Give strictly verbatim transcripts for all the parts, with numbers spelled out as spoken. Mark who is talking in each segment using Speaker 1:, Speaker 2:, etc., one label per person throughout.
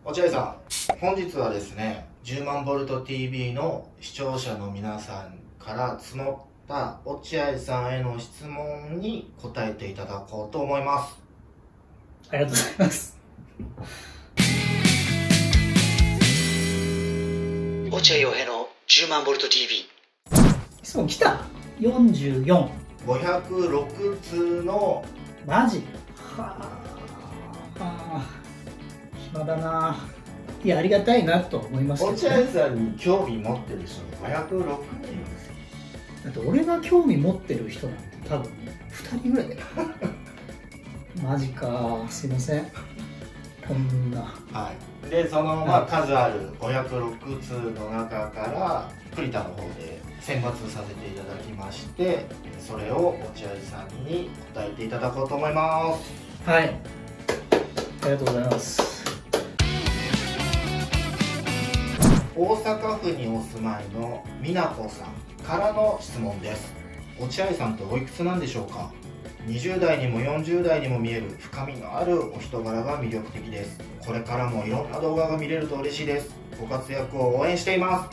Speaker 1: 落合さん、本日はですね、じゅうまんボルト ティービー の視聴者の皆さんから募った落合さんへの質問に答えていただこうと思います。
Speaker 2: ありがとうございます。
Speaker 3: 落合陽平のじゅうまんボルト ティービー。
Speaker 2: 質問来た。よんじゅうよん。
Speaker 1: ごひゃくろくつうの。
Speaker 2: マジはあ、はあ、暇だな。いや、ありがたいなと思いますけど、ね、
Speaker 1: 落合さんに興味持ってる人がごひゃくろくにんいるんですよ。
Speaker 2: だって俺が興味持ってる人なんて多分ふたりぐらいだよ。マジか、すいません、こんな。
Speaker 1: はい、でその、まあ、数あるごひゃくろくつうの中から栗田の方で選抜させていただきまして、それを落合さんに答えていただこうと思います。
Speaker 2: はい、ありがとうございます。
Speaker 1: 大阪府にお住まいの美奈子さんからの質問です。落合さんっておいくつなんでしょうか？にじゅうだいにもよんじゅうだいにも見える深みのあるお人柄が魅力的です。これからもいろんな動画が見れると嬉しいです。ご活躍を応援しています。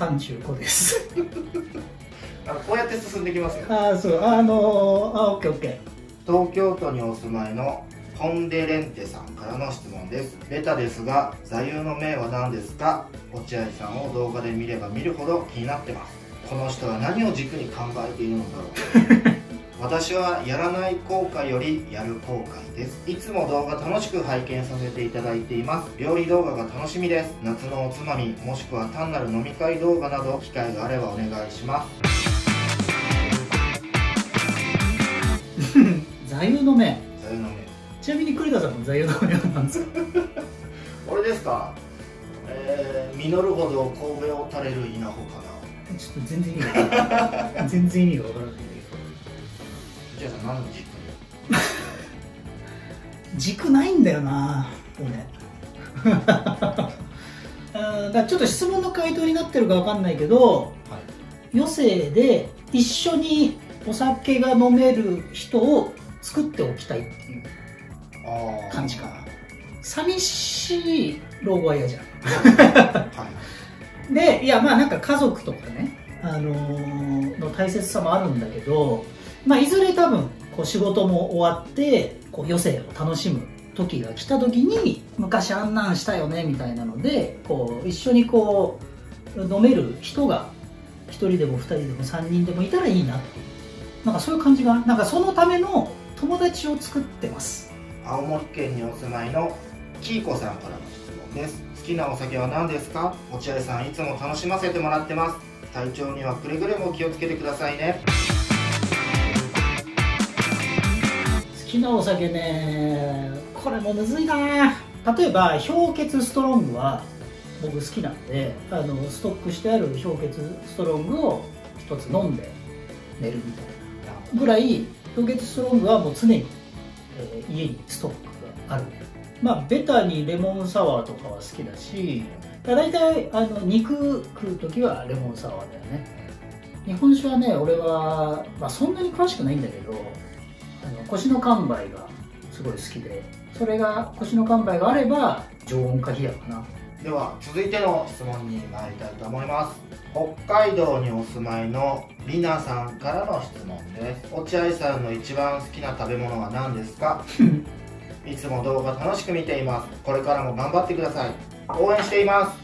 Speaker 2: さんじゅうごです。
Speaker 1: あのこうやって進んでいきますよ。
Speaker 2: ああ、そう、あのー、あ、オッケーオッケ
Speaker 1: ー。東京都にお住まいのポンデレンテさんからの質問です。ベタですが、座右の銘は何ですか？落合さんを動画で見れば見るほど気になってます。この人は何を軸に考えているのだろう。私はやらない後悔よりやる後悔です。いつも動画楽しく拝見させていただいています。料理動画が楽しみです。夏のおつまみもしくは単なる飲み会動画など機会があればお願いします。
Speaker 2: 座右の銘。
Speaker 1: 座右の銘。
Speaker 2: ちなみに栗田さんの座右の銘は何ですか？
Speaker 1: これですか？えー、実るほど神戸を垂れる稲穂かな。
Speaker 2: ちょっと全然意味が分からない。全然意味が分からないんだ
Speaker 1: けど。じゃあ何の軸？
Speaker 2: 軸ないんだよな、俺。あ、だちょっと質問の回答になってるか分かんないけど、はい、余生で一緒にお酒が飲める人を作っておきたいっていう感じかな。寂しい老後は嫌じゃん。はい、で、いや、まあなんか家族とかね、あのー、の大切さもあるんだけど、まあいずれ多分こう仕事も終わってこう余生を楽しむ時が来た時に、昔あんなんしたよねみたいなので、こう一緒にこう飲める人がひとりでもふたりでもさんにんでもいたらいいなっていう、なんかそういう感じが、なんかそのための友達を作ってます。
Speaker 1: 青森県にお住まいのキーコさんからの質問です。好きなお酒は何ですか？落合さんいつも楽しませてもらってます。体調にはくれぐれも気をつけてくださいね。
Speaker 2: 好きなお酒ね、これもむずいな。例えば氷結ストロングは僕好きなんで、あのストックしてある氷結ストロングを一つ飲んで寝るみたいなぐらい、氷結ストロングはもう常に、えー、家にストックがある。まあベタにレモンサワーとかは好きだし、だいたいあの肉食う時はレモンサワーだよね。日本酒はね、俺は、まあ、そんなに詳しくないんだけど、あの腰の完売がすごい好きで、それが腰の完売があれば常温か冷やかな。
Speaker 1: では続いての質問に参りたいと思います。北海道にお住まいのりなさんからの質問です。落合さんの一番好きな食べ物は何ですか？いつも動画楽しく見ています。これからも頑張ってください。応援しています。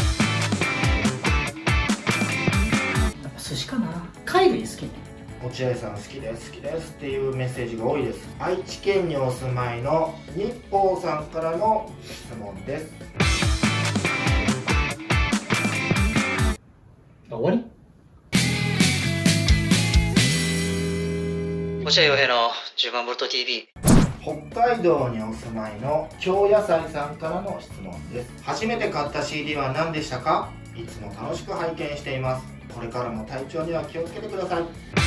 Speaker 2: やっぱ寿司かな。貝類好きね。
Speaker 1: 落合さん好きです好きですっていうメッセージが多いです。愛知県にお住まいの日報さんからの質問です。
Speaker 2: 終わり？
Speaker 3: 落合陽平のじゅうまんボルト ティービー。
Speaker 1: 北海道にお住まいの京野菜さんからの質問です。初めて買った シーディー は何でしたか？いつも楽しく拝見しています。これからも体調には気をつけてください。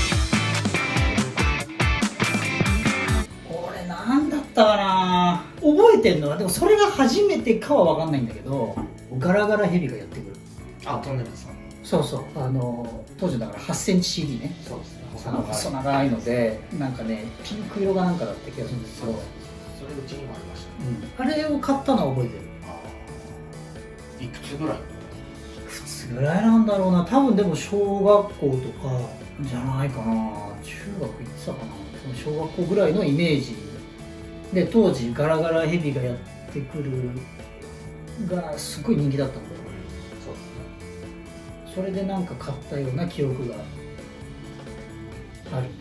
Speaker 2: これ何だったかな。覚えてるのは、でもそれが初めてかは分かんないんだけど、ガラガラヘビがやってくる。
Speaker 1: あ、トンネルさん。
Speaker 2: そうそう、あの当時だからはちセンチ シーディー ね。
Speaker 1: そうですね。
Speaker 2: 細長いので、なんかねピンク色がなんかだった気がするんですけど、
Speaker 1: それうちにもありました、
Speaker 2: うん、あれを買ったのは覚えてる。
Speaker 1: ああいくつぐらい？
Speaker 2: いくつぐらいなんだろうな、多分でも小学校とかじゃないかな、中学行ってたかな、小学校ぐらいのイメージで、当時ガラガラヘビがやってくるがすごい人気だったんだよ。
Speaker 1: そうですね。
Speaker 2: それでなんか買ったような記憶がある。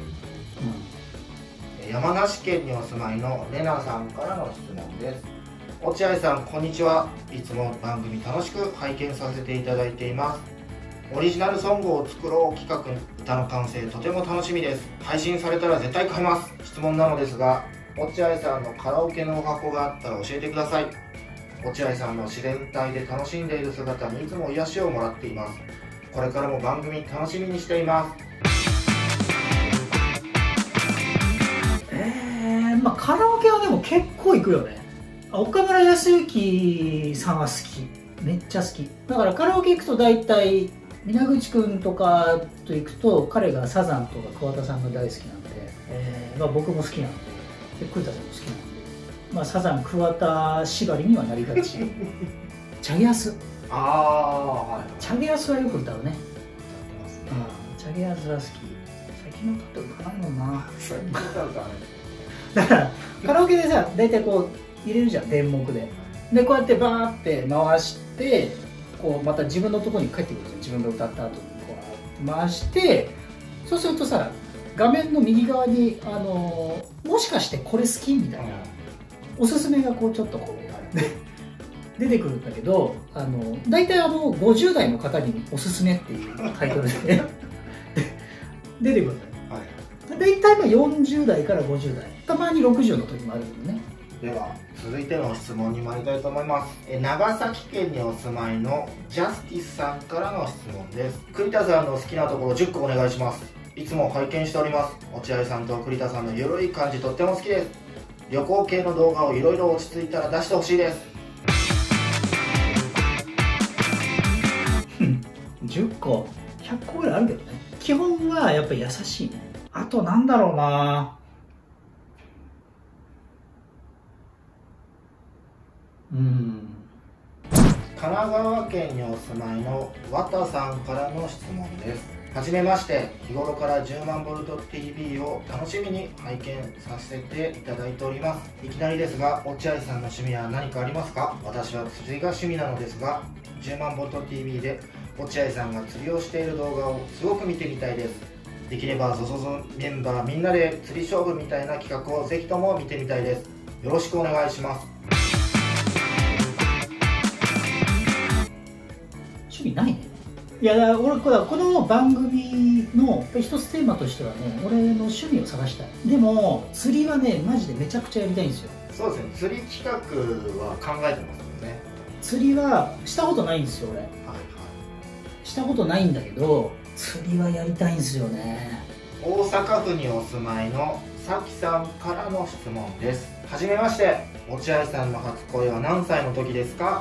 Speaker 1: うん、山梨県にお住まいのレナさんからの質問です。落合さん、こんにちは。いつも番組楽しく拝見させていただいています。オリジナルソングを作ろう企画、歌の完成とても楽しみです。配信されたら絶対買います。質問なのですが、落合さんのカラオケのお箱があったら教えてください。落合さんの自然体で楽しんでいる姿にいつも癒しをもらっています。これからも番組楽しみにしています。
Speaker 2: えー、まあカラオケはでも結構行くよね。岡村康之さんは好き、めっちゃ好きだから。カラオケ行くと大体皆口くんとかと行くと、彼がサザンとか桑田さんが大好きなんで、えーまあ、僕も好きなんで、で栗田さんも好きなんで、まあ、サザン桑田縛りにはなりがちチャゲアス、
Speaker 1: ああ、はい、
Speaker 2: チャゲアスはよく歌うね。
Speaker 1: 歌ってますね。
Speaker 2: うん、チャゲアスは好き。最近の歌って歌わないもんな。
Speaker 1: 最近の歌歌わない。
Speaker 2: だからカラオケでさ、大体こう入れるじゃん、電目で。でこうやってバーって回して、こうまた自分のところに帰ってくるじゃん。自分が歌った後にこう回して、そうするとさ、画面の右側にあのもしかしてこれ好きみたいなおすすめがこうちょっとこう出てくるんだけど、あの大体あのごじゅう代の方におすすめっていうタイトルで出てくるんだよ。大体まあよんじゅう代からごじゅう代、たまにろくじゅうの時もあるけどね。
Speaker 1: では続いての質問に参りたいと思います。え長崎県にお住まいのジャスティスさんからの質問です。栗田さんの好きなところじゅっこお願いします。いつも拝見しております。落合さんと栗田さんのゆるい感じとっても好きです。旅行系の動画をいろいろ落ち着いたら出してほしいです。
Speaker 2: じゅっこひゃっこぐらいあるけどね。基本はやっぱり優しいね。あとなんだろうな、うん、
Speaker 1: 神奈川県にお住まいの綿さんからの質問です。はじめまして。日頃からじゅうまんボルト ティービー を楽しみに拝見させていただいております。いきなりですが、落合さんの趣味は何かありますか？私は釣りが趣味なのですが、じゅうまんボルト ティービー で落合さんが釣りをしている動画をすごく見てみたいです。できれば ゾゾゾ メンバーみんなで釣り勝負みたいな企画をぜひとも見てみたいです。よろしくお願いします。
Speaker 2: 趣味ないね。いや、だから俺これこの番組の一つテーマとしてはね、俺の趣味を探したい。でも釣りはね、マジでめちゃくちゃやりたいんですよ。
Speaker 1: そうですね、釣り企画は考えてますよね。
Speaker 2: 釣りはしたことないんですよ俺。
Speaker 1: はいはい。
Speaker 2: したことないんだけど、釣りはやりたいんですよね。
Speaker 1: 大阪府にお住まいのさきさんからの質問です。はじめまして。落合さんの初恋は何歳の時ですか？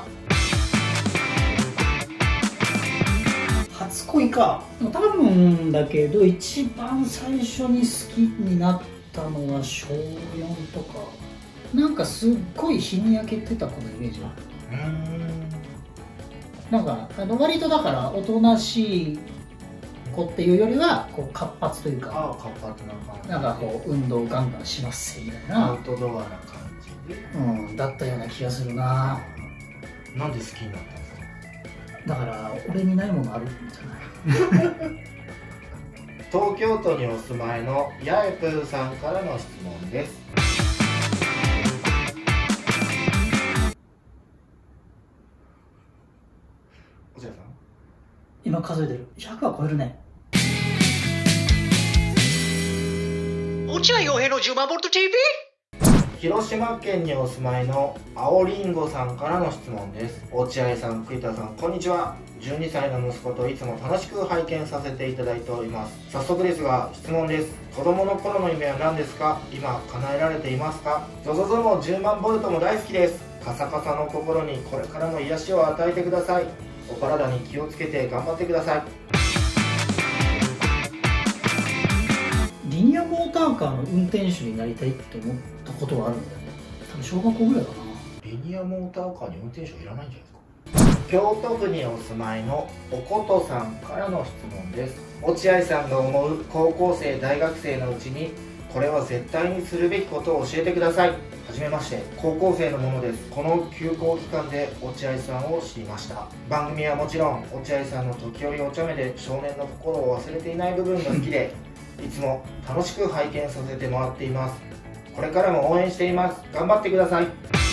Speaker 2: 初恋か。多分だけど一番最初に好きになったのはしょうよんとか。なんかすっごい日に焼けてた子のイメージが。
Speaker 1: うーん。
Speaker 2: なんかあの割とだからおとなしい子っていうよりはこう活発というか、
Speaker 1: ああ、活発な感じ。
Speaker 2: なんかこう運動ガンガンしますみたいな、
Speaker 1: アウトドアな感じで。
Speaker 2: うん、だったような気がするな。
Speaker 1: なんで好きになったんですか？
Speaker 2: だから俺にないものあるんじゃない
Speaker 1: 東京都にお住まいのやえぷーさんからの質問です。落合さん、
Speaker 2: 今数えてるひゃくは超えるね。
Speaker 3: 落合陽平のじゅうまんボルト ティービー。
Speaker 1: 広島県にお住まいの青りんごさんからの質問です。落合さん、栗田さん、こんにちは。じゅうにさいの息子といつも楽しく拝見させていただいております。早速ですが質問です。子供の頃の夢は何ですか？今叶えられていますか？ゾゾゾもじゅうまんボルトも大好きです。カサカサの心にこれからも癒しを与えてください。お体に気をつけて頑張ってください。
Speaker 2: リニアモーターカーの運転手になりたいって思ったことはあるんだよね。 多分小学校ぐらいかな。
Speaker 1: リニアモーターカーに運転手はいらないんじゃないですか。京都府にお住まいのおことさんからの質問です。落合さんが思う高校生大学生のうちにこれは絶対にするべきことを教えてください。はじめまして、高校生のものです。この休校期間で落合さんを知りました。番組はもちろん落合さんの時折お茶目で少年の心を忘れていない部分が好きでいつも楽しく拝見させてもらっています。これからも応援しています。頑張ってください。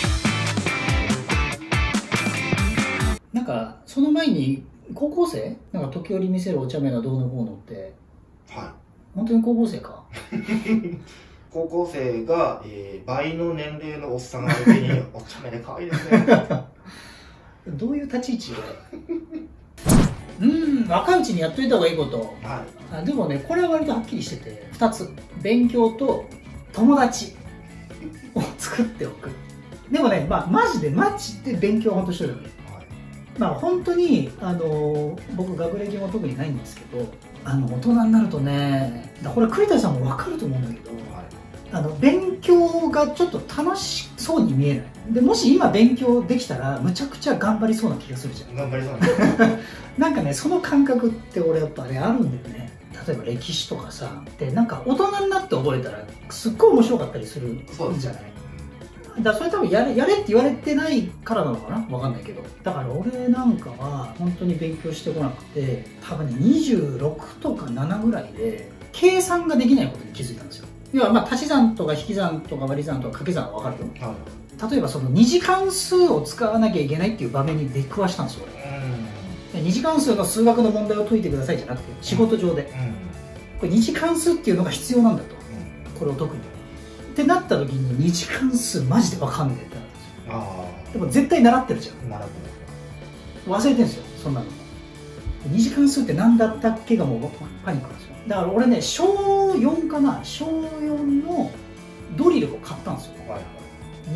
Speaker 2: なんかその前に高校生なんか時折見せるお茶目がどうのこうのって、
Speaker 1: はい、
Speaker 2: 本当に高校生か
Speaker 1: 高校生が、えー、倍の年齢のおっさん相手にお茶目で可愛いですね
Speaker 2: どういう立ち位置うん若いうちにやっといた方がいいこと、はい、あでもねこれは割とはっきりしててふたつ、勉強と友達を作っておく。でもね、まあ、マジでマジで勉強は本当にしといた方がいい。まあ本当にあの僕学歴も特にないんですけど、あの大人になるとね、これ栗田さんも分かると思うんだけど、はい、あの勉強がちょっと楽しそうに見えない。でもし今勉強できたらむちゃくちゃ頑張りそうな気がするじゃん。
Speaker 1: 頑張りそうな
Speaker 2: なんかねその感覚って俺やっぱねあるんだよね。例えば歴史とかさでなんか大人になって覚えたらすっごい面白かったりするんじゃない。だからそれ多分やれやれって言われてないからなのかな、分かんないけど。だから俺なんかは本当に勉強してこなくて、多分ねにじゅうろくとかななぐらいで計算ができないことに気づいたんですよ。要はまあ足し算とか引き算とか割り算とか掛け算は分かるよ、はい、例えばその二次関数を使わなきゃいけないっていう場面に出くわしたんですよ俺。二次関数の数学の問題を解いてくださいじゃなくて仕事上で、うん、これ二次関数っていうのが必要なんだと、うん、これを解くにってなった時に二次関数マジで分かんねえってなったんですよ。あでも絶対習ってるじゃん。習ってます忘れてるんですよそんなの。二次関数って何だったっけがもうパニックなんですよ。だから俺ねしょうよんかな、しょうよんのドリルを買ったんですよ、はい、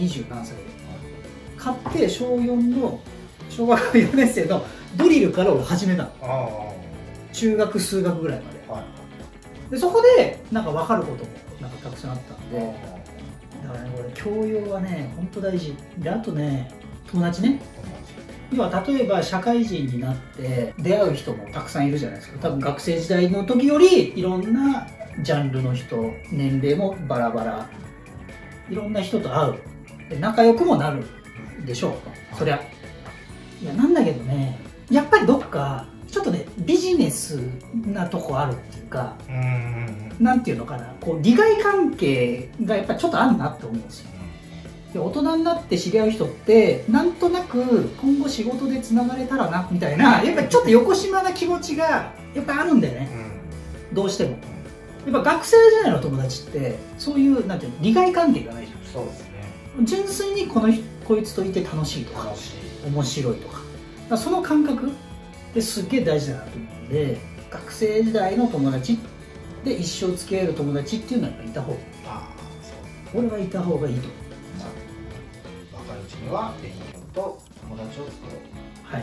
Speaker 2: にじゅう何歳で、はい、買ってしょうよんの小学校よねん生のドリルから俺始めたの。あ中学数学ぐらいまで、はい、でそこでなんか分かることもなんかたくさんあったんで、だからねこれ教養はね本当大事で、あとね友達ね、要は例えば社会人になって出会う人もたくさんいるじゃないですか。多分学生時代の時よりいろんなジャンルの人、年齢もバラバラ、いろんな人と会うで仲良くもなるでしょう、そりゃ。いやなんだけどねやっぱりどっかちょっとねビジネスなとこあるっていうか、うーんなんていうのかな、こう利害関係がやっぱちょっとあるなって思うんですよ。で大人になって知り合う人ってなんとなく今後仕事でつながれたらなみたいな、やっぱりちょっと横島な気持ちがやっぱあるんだよね、うん、どうしても。やっぱ学生時代の友達ってそういうなんていうの利害関係がないじゃん。そうですね。純粋にこのこいつといて楽しいとか面白いとか、だからその感覚ってすっげえ大事だなと思うんで、学生時代の友達で一生付き合える友達っていうのはやっぱいた方がいい。あそう俺はいた方がいいと思う。
Speaker 1: 若いうちには勉強と友達を作ろう。はい。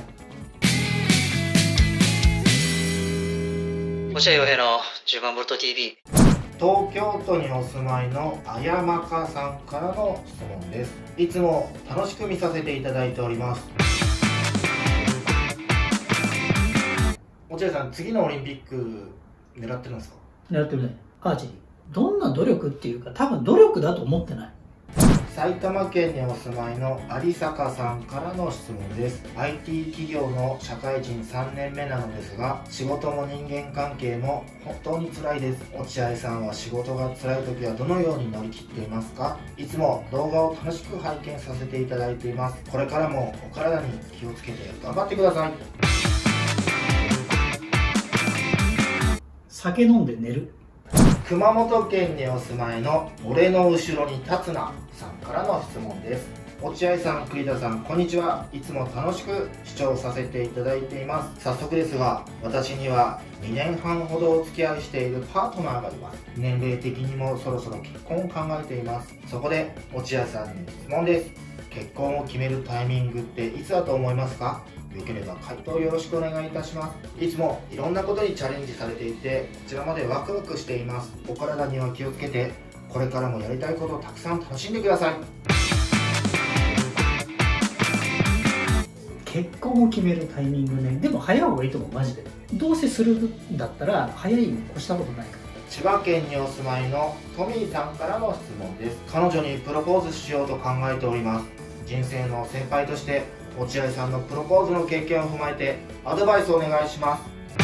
Speaker 3: 落合陽平のじゅうまんボルト ティーブイ。
Speaker 1: 東京都にお住まいのあやまかさんからの質問です。いつも楽しく見させていただいております。落合さん、次のオリンピック狙ってるんですか？
Speaker 2: 狙ってるね。アーチェリー。どんな努力っていうか多分努力だと思ってない。
Speaker 1: 埼玉県にお住まいの有坂さんからの質問です。 アイティー 企業の社会人さんねんめなのですが、仕事も人間関係も本当に辛いです。落合さんは仕事が辛い時はどのように乗り切っていますか？いつも動画を楽しく拝見させていただいています。これからもお体に気をつけて頑張ってください。
Speaker 2: 酒飲んで寝る。
Speaker 1: 熊本県にお住まいの俺の後ろに立つなさんからの質問です。落合さん、栗田さん、こんにちは。いつも楽しく視聴させていただいています。早速ですが、私にはにねんはんほどお付き合いしているパートナーがいます。年齢的にもそろそろ結婚を考えています。そこで落合さんに質問です。結婚を決めるタイミングっていつだと思いますか？よければ回答よろしくお願いいたします。いつもいろんなことにチャレンジされていて、こちらまでワクワクしています。お体には気をつけて、これからもやりたいことをたくさん楽しんでください。
Speaker 2: 結婚を決めるタイミングね。でも早い方がいいと思う、マジで。どうせするんだったら早いに越したことないから。
Speaker 1: 千葉県にお住まいのトミーさんからの質問です。彼女にプロポーズしようと考えております。人生の先輩として落合さんのプロポーズの経験を踏まえてアドバイスをお願いします。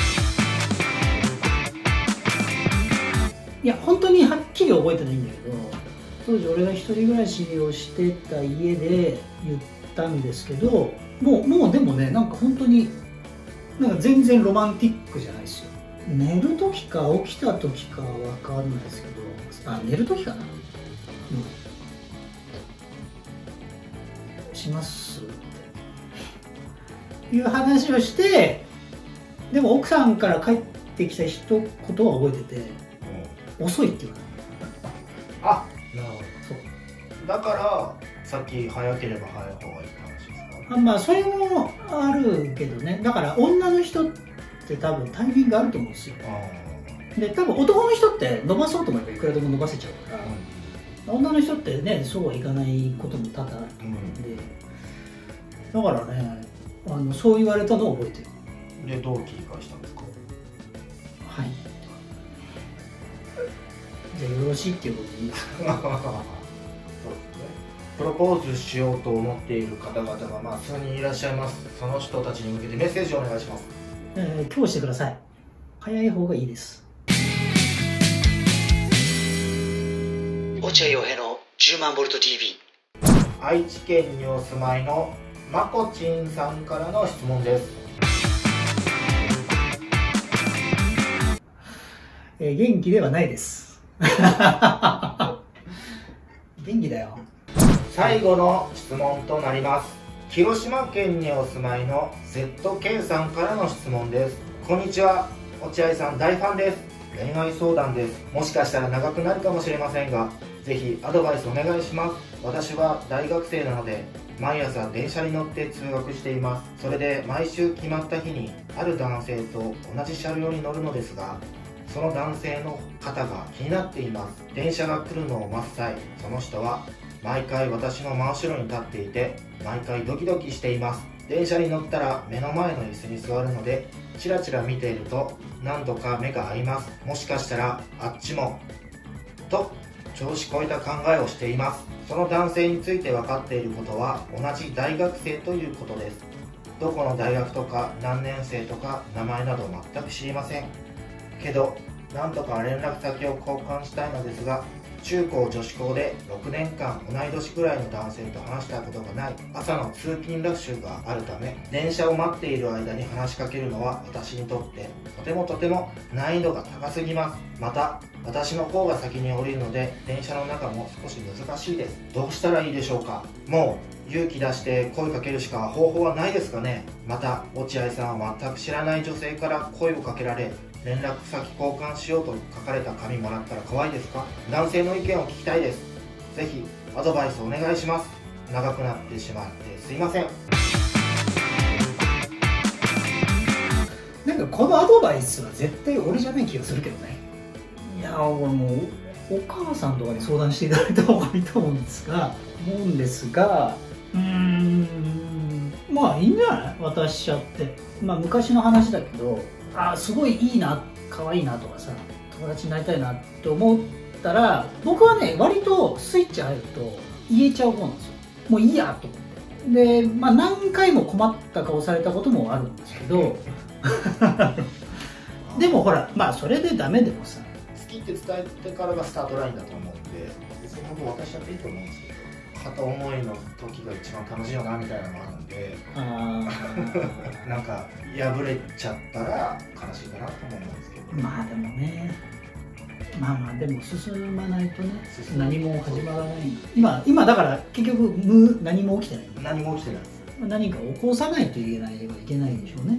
Speaker 2: いや本当にはっきり覚えてないんだけど、当時俺が一人暮らしをしてた家で言ったんですけど、もうもうでもね、なんか本当になんか全然ロマンティックじゃないですよ。寝る時か起きた時かわかんないですけど、あ、寝る時かな、うん、しますっていう話をして、でも奥さんから帰ってきた一言は覚えてて、うん、遅いって言われた。
Speaker 1: あ、なるほど。そうだからさっき早ければ早い方がいいって話ですか。
Speaker 2: あ、まあそれもあるけどね。だから女の人って多分タイミングあると思うんですよ。で多分男の人って伸ばそうと思えばいくらでも伸ばせちゃうから、うん、女の人ってねそうはいかないことも多々あると思うんで、うん、だからね、あのそう言われたのを覚えてる。
Speaker 1: でどう切り返したんですか。
Speaker 2: はい、じゃあよろしいっていうことでいいですか。そうですね。
Speaker 1: プロポーズしようと思っている方々がまあ数人いらっしゃいます。その人たちに向けてメッセージをお願いします。
Speaker 2: えー、今日してください。早い方がいいです。
Speaker 3: 落合陽平のじゅうまんボルト ティーブイ。
Speaker 1: 愛知県にお住まいのまこちんさんからの質問です。
Speaker 2: えー、元気ではないです。元気だよ。
Speaker 1: 最後の質問となります。広島県にお住まいの ゼットケー さんからの質問です。こんにちは、落合さん大ファンです。恋愛相談です。もしかしたら長くなるかもしれませんが、ぜひアドバイスお願いします。私は大学生なので毎朝電車に乗って通学しています。それで毎週決まった日にある男性と同じ車両に乗るのですが、その男性の方が気になっています。電車が来るのを待つ際、その人は毎回私の真後ろに立っていて、毎回ドキドキしています。電車に乗ったら目の前の椅子に座るので、チラチラ見ていると何度か目が合います。もしかしたらあっちもと調子こいた考えをしています。その男性について分かっていることは同じ大学生ということです。どこの大学とか何年生とか名前など全く知りませんけど、何とか連絡先を交換したいのですが、中高女子校でろくねんかん同い年くらいの男性と話したことがない。朝の通勤ラッシュがあるため、電車を待っている間に話しかけるのは私にとってとてもとても難易度が高すぎます。また私の方が先に降りるので電車の中も少し難しいです。どうしたらいいでしょうか。もう勇気出して声かけるしか方法はないですかね。また落合さんは全く知らない女性から声をかけられ、連絡先交換しようと書かれた紙もらったら可愛いですか。男性の意見を聞きたいです。ぜひアドバイスお願いします。長くなってしまってすいません。
Speaker 2: なんかこのアドバイスは絶対俺じゃない気がするけどね。いや俺もうお母さんとかに相談していただいた方がいいと思うんですが思うんですがうーんまあいいんじゃない渡しちゃって。まあ昔の話だけど、あすごいいいな可愛いなとかさ友達になりたいなって思ったら、僕はね割とスイッチ入ると言えちゃう方なんですよ。もういいやと思って。でまあ何回も困った顔されたこともあるんですけどでもほらまあそれでダメでもさ、
Speaker 1: 好きって伝えてからがスタートラインだと思うんで、別に本当渡しちゃっていいと思うんですけど、片思いの時が一番楽しいよなみたいなのがあるんで、あなんか破れちゃったら悲しいかなと思うんですけど、
Speaker 2: まあでもねまあまあでも進まないとね何も始まらない。今今だから結局無何も起きてない。
Speaker 1: 何も起きてないです。
Speaker 2: 何か起こさないといけないはいけないでしょうね。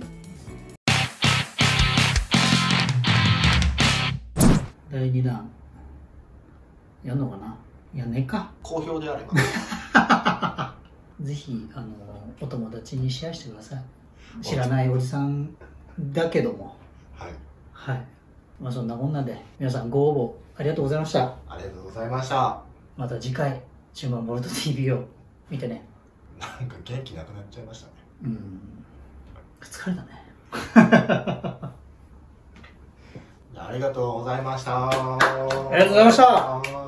Speaker 2: だいにだんやんのかな。やんねえか。
Speaker 1: 好評であれば
Speaker 2: ぜひあのお友達にシェアしてください。知らないおじさんだけども、
Speaker 1: はい
Speaker 2: はい、まあそんなこんなで皆さんご応募ありがとうございました。
Speaker 1: ありがとうございました。
Speaker 2: また次回じゅうまんボルト ティーブイ を見てね。
Speaker 1: なんか元気なくなっちゃいましたね。
Speaker 2: うん疲れたね
Speaker 1: ありがとうございました。あ
Speaker 2: りがとうございました。